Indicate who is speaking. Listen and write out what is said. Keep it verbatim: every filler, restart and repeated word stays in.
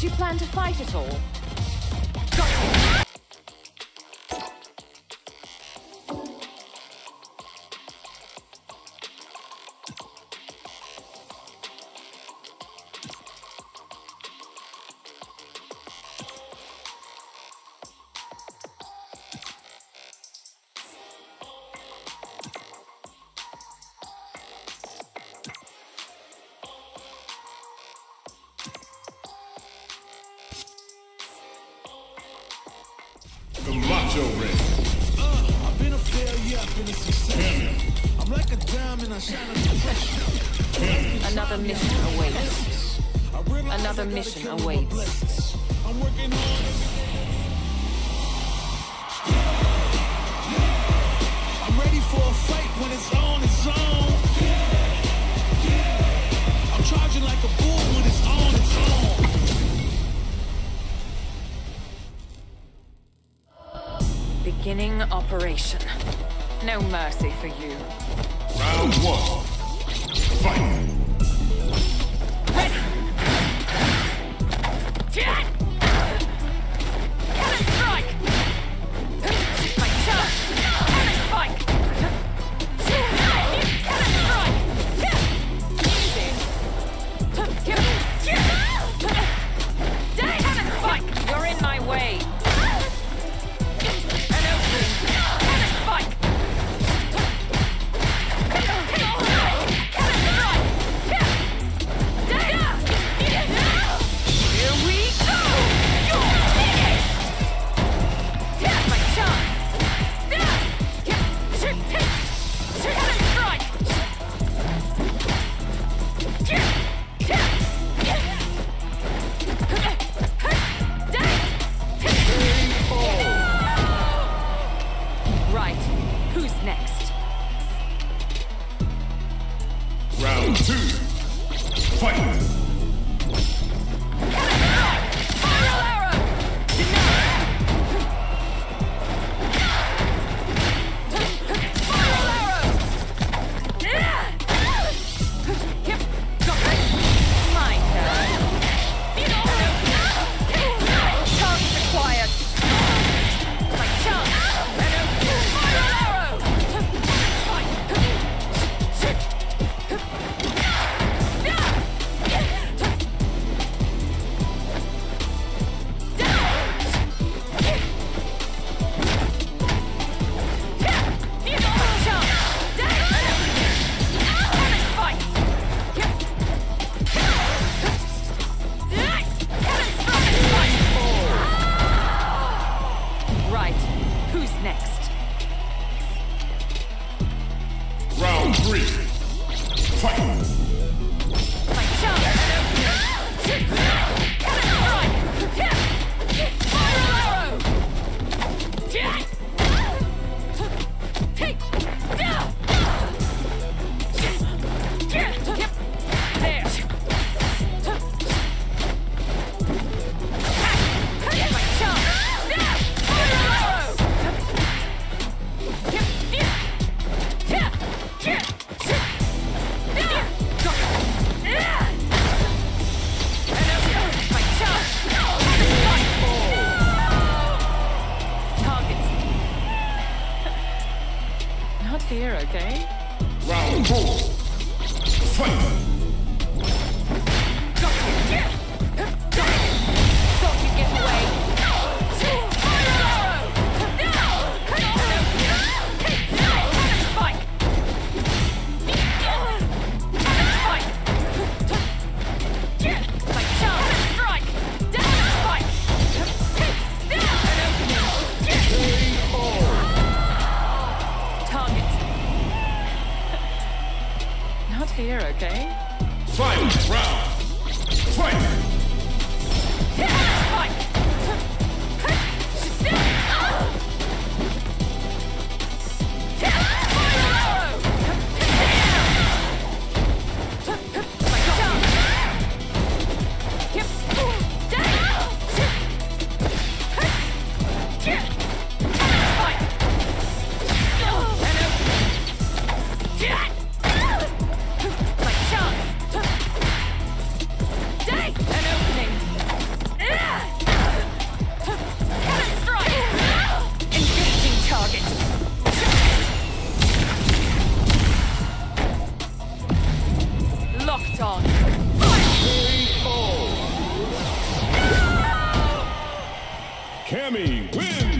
Speaker 1: you plan to fight at all? Got you!
Speaker 2: The macho ring.
Speaker 3: Uh, I've been a failure, I've been a success.
Speaker 2: Cammy.
Speaker 3: I'm like a diamond, I shine under pressure.
Speaker 1: Another mission awaits. Another mission awaits.
Speaker 3: I'm working hard. I'm ready for a fight when it's on, it's on. I'm charging like a bull when it's on, it's on.
Speaker 1: Beginning operation. No mercy for you.
Speaker 2: Round one. Fight.
Speaker 1: Ready! Cannon strike! My shot! Cannon spike! Cannon strike! Easy! Cannon spike! You're in my way! Right, who's next?
Speaker 2: Round two. Fight.
Speaker 1: Spiral arrow! Spiral arrow! My turn. Target acquired. My chance. Spiral arrow! Right, who's next?
Speaker 2: Round three. Fight.
Speaker 1: My chance! Cannon strike! Spiral arrow! Take! There! My chance! Spiral arrow! Not here, okay?
Speaker 2: Round four. Fight.
Speaker 1: Thought you'd get away. Spike! My chance! Strike! Spike! Targets. Not here, okay?
Speaker 2: Final round. Fight.
Speaker 1: Spike! My chance! Take!
Speaker 2: Cammy wins.